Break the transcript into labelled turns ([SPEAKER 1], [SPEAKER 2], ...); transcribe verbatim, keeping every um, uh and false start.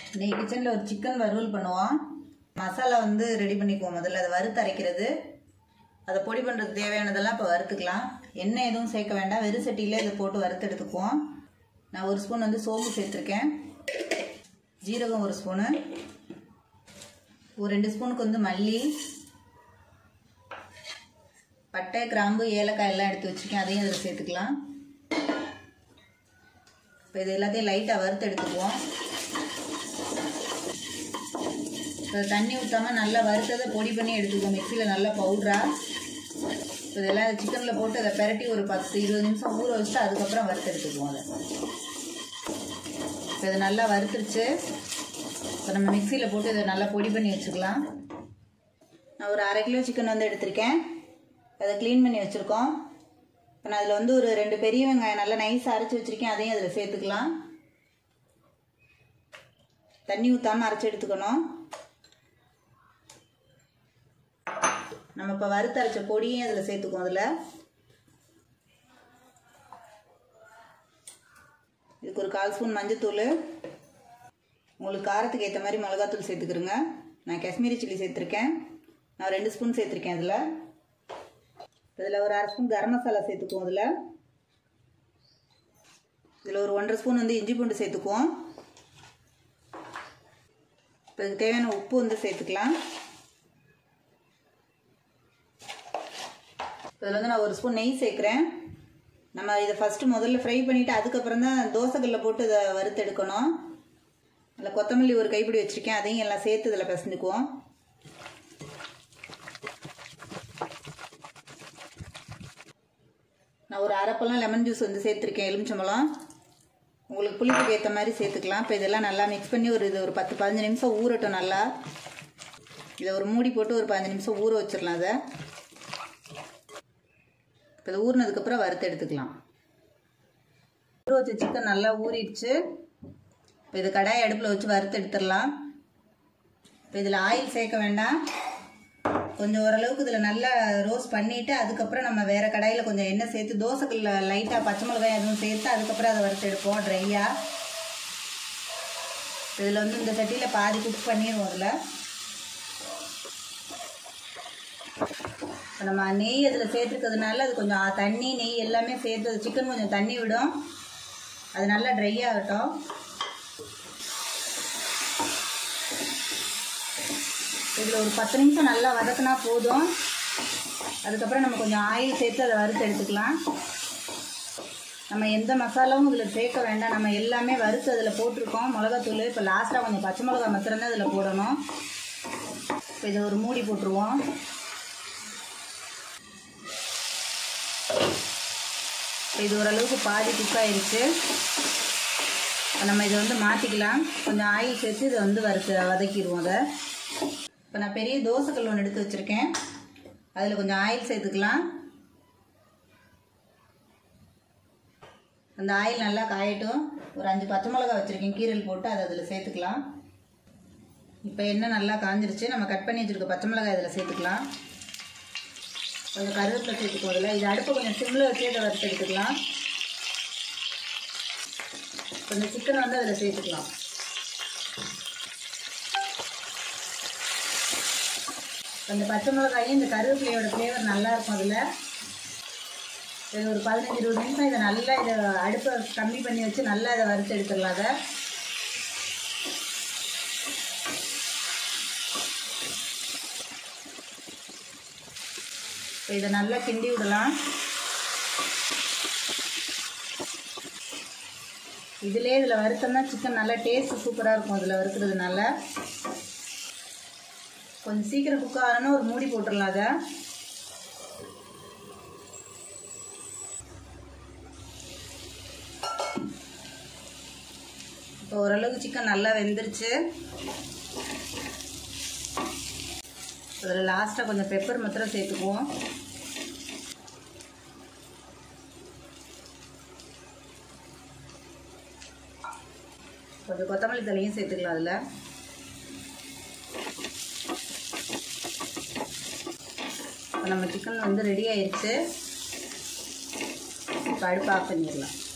[SPEAKER 1] இன்னைக்கு கிச்சனில் ஒரு சிக்கன் வறுவல் பண்ணுவோம். மசாலா வந்து ரெடி பண்ணிக்குவோம். முதல்ல அதை வறுத்து அரைக்கிறது, அதை பொடி பண்ணுறதுக்கு தேவையானதெல்லாம் இப்போ வறுத்துக்கலாம். எண்ணெய் எதுவும் சேர்க்க வேண்டாம், வெறும் சட்டியிலே இதை போட்டு வறுத்து எடுத்துக்குவோம். நான் ஒரு ஸ்பூன் வந்து சோம்பு சேர்த்துருக்கேன், ஜீரகம் ஒரு ஸ்பூனு, ஒரு ரெண்டு ஸ்பூனுக்கு வந்து மல்லி, பட்டை, கிராம்பு, ஏலக்காய் எல்லாம் எடுத்து வச்சுருக்கேன், அதையும் அதில் சேர்த்துக்கலாம். இப்போ இது எல்லாத்தையும் லைட்டாக வறுத்து எடுத்துக்குவோம். இப்போ தண்ணி ஊற்றாமல் நல்லா வறுத்ததை பொடி பண்ணி எடுத்துக்குவோம் மிக்சியில் நல்லா பவுடராக. இப்போ இதெல்லாம் சிக்கனில் போட்டு அதை பெரட்டி ஒரு பத்து இருபது நிமிஷம் ஊற வச்சுட்டு அதுக்கப்புறம் வறுத்து எடுத்துக்குவோம். அதை இப்போ இதை நல்லா வறுத்துருச்சு. இப்போ நம்ம மிக்சியில் போட்டு இதை நல்லா பொடி பண்ணி வச்சுக்கலாம். நான் ஒரு அரை கிலோ சிக்கன் வந்து எடுத்திருக்கேன், அதை க்ளீன் பண்ணி வச்சுருக்கோம். இப்போ நான் அதில் வந்து ஒரு ரெண்டு பெரிய வெங்காயம் நல்லா நைஸாக அரைச்சி வச்சுருக்கேன், அதையும் அதில் சேர்த்துக்கலாம். தண்ணி ஊற்றாமல் அரைச்சி எடுத்துக்கணும். நம்ம இப்போ வறுத்து அரைச்ச பொடியும் அதில் சேர்த்துக்குவோம். அதில் இதுக்கு ஒரு கால் ஸ்பூன் மஞ்சத்தூள், உங்களுக்கு காரத்துக்கு ஏற்ற மாதிரி மிளகாத்தூள் சேர்த்துக்கிறோங்க. நான் காஷ்மீரி சில்லி சேர்த்துருக்கேன், நான் ரெண்டு ஸ்பூன் சேர்த்துருக்கேன். இதில் இதில் ஒரு அரை ஸ்பூன் கரம் மசாலா சேர்த்துக்குவோம். இதில் இதில் ஒரு ஒன்றரை ஸ்பூன் வந்து இஞ்சி பூண்டு சேர்த்துக்குவோம். இப்போ இதுக்கு தேவையான உப்பு வந்து சேர்த்துக்கலாம். இதில் வந்து நான் ஒரு ஸ்பூன் நெய் சேர்க்குறேன். நம்ம இதை ஃபஸ்ட்டு முதல்ல ஃப்ரை பண்ணிவிட்டு அதுக்கப்புறம் தான் தோசைக்கல்லில் போட்டு இதை வறுத்து எடுக்கணும். அதில் கொத்தமல்லி ஒரு கைப்பிடி வச்சுருக்கேன், அதையும் எல்லாம் சேர்த்து இதில் பிசைஞ்சுக்குவோம். நான் ஒரு அரைப்பழம் லெமன் ஜூஸ் வந்து சேர்த்துருக்கேன், எலுமிச்சம்பழம். உங்களுக்கு புளிப்புக்கு ஏற்ற மாதிரி சேர்த்துக்கலாம். இப்போ இதெல்லாம் நல்லா மிக்ஸ் பண்ணி ஒரு இது ஒரு பத்து பதினஞ்சு நிமிஷம் ஊறட்டும். நல்லா இதை ஒரு மூடி போட்டு ஒரு பதினஞ்சு நிமிஷம் ஊற வச்சிடலாம். அதை இப்போ இது ஊறினதுக்கப்புறம் வறுத்து எடுத்துக்கலாம். ஊற வச்ச சிக்கன் நல்லா ஊறிடுச்சு. இப்போ இது கடாயை அடுப்பில் வச்சு வறுத்து எடுத்துடலாம். இப்போ இதில் ஆயில் சேர்க்க வேண்டாம், கொஞ்சம் ஓரளவுக்கு இதில் நல்லா ரோஸ்ட் பண்ணிவிட்டு அதுக்கப்புறம் நம்ம வேறு கடாயில் கொஞ்சம் எண்ணெய் சேர்த்து தோசைக்கல்ல லைட்டாக பச்சை மிளகாய் எதுவும் சேர்த்து அதுக்கப்புறம் அதை வறுத்து எடுப்போம் ட்ரையாக. இதில் வந்து இந்த சட்டியில் பாதி குக் பண்ணிடுவோம். அதில் இப்போ நம்ம நெய் அதில் சேர்த்துக்கிறதுனால அது கொஞ்சம் தண்ணி நெய் எல்லாமே சேர்த்து சிக்கன் கொஞ்சம் தண்ணி விடும், அது நல்லா ட்ரை ஆகட்டும். இதில் ஒரு பத்து நிமிஷம் நல்லா வதக்கினா போதும். அதுக்கப்புறம் நம்ம கொஞ்சம் ஆயில் சேர்த்து அதை வறுத்து எடுத்துக்கலாம். நம்ம எந்த மசாலாவும் இதில் சேர்க்க வேண்டாம், நம்ம எல்லாமே வறுத்து அதில் போட்டிருக்கோம். மிளகாத்தூள் இப்போ லாஸ்ட்டாக கொஞ்சம் பச்சை மிளகா மாத்திரம்தான் இதில் போடணும். இப்போ இதை ஒரு மூடி போட்டுருவோம். இது ஓரளவுக்கு பாதி குக் ஆயிடுச்சு. நம்ம இதை வந்து மாற்றிக்கலாம். கொஞ்சம் ஆயில் சேர்த்து இதை வந்து வறுத்து வதக்கிடுவோம். அதை இப்போ நான் பெரிய தோசைக்கல் ஒன்று எடுத்து வச்சுருக்கேன், அதில் கொஞ்சம் ஆயில் சேர்த்துக்கலாம். அந்த ஆயில் நல்லா காயட்டும். ஒரு அஞ்சு பச்சை மிளகா வச்சுருக்கேன், கீரல் போட்டு அதை அதில் சேர்த்துக்கலாம். இப்போ எண்ணெய் நல்லா காஞ்சிருச்சு. நம்ம கட் பண்ணி வச்சுருக்க பச்சை மிளகாய் இதில் சேர்த்துக்கலாம். கொஞ்சம் கருவேப்பிலை சேர்த்துக்குவோம். அதில் இது அடுப்பை கொஞ்சம் சிம்மில் வச்சு அதை வறுத்து எடுத்துக்கலாம். கொஞ்சம் சிக்கன் வந்து அதில் சேர்த்துக்கலாம். அந்த பச்சை மிளகாயும் இந்த கருவேப்பிலையோட ஃப்ளேவர் நல்லாயிருக்கும். அதில் இது ஒரு பதினஞ்சு இருபது நிமிஷம் இதை நல்லா இதை அடுப்பை கம்மி பண்ணி வச்சு நல்லா இதை வறுத்து எடுத்துடலாம். அதை இதை நல்லா கிண்டி விடலாம். இதிலே இதில் வறுத்தோம்னா சிக்கன் நல்லா டேஸ்ட் சூப்பராக இருக்கும். இதில் வறுக்கிறதுனால கொஞ்சம் சீக்கிரம் குக் ஆகணும்னா ஒரு மூடி போட்டுடலாம். அதை இப்போ ஓரளவுக்கு சிக்கன் நல்லா வெந்துருச்சு. அதில் லாஸ்ட்டாக கொஞ்சம் பெப்பர் மாத்திரம் சேர்த்துக்குவோம். கொஞ்சம் கொத்தமல்லி தழையும் சேர்த்துக்கலாம். அதில் இப்போ நம்ம சிக்கன் வந்து ரெடி ஆயிடுச்சு. இப்போ அடுப்பு ஆஃப் பண்ணிடலாம்.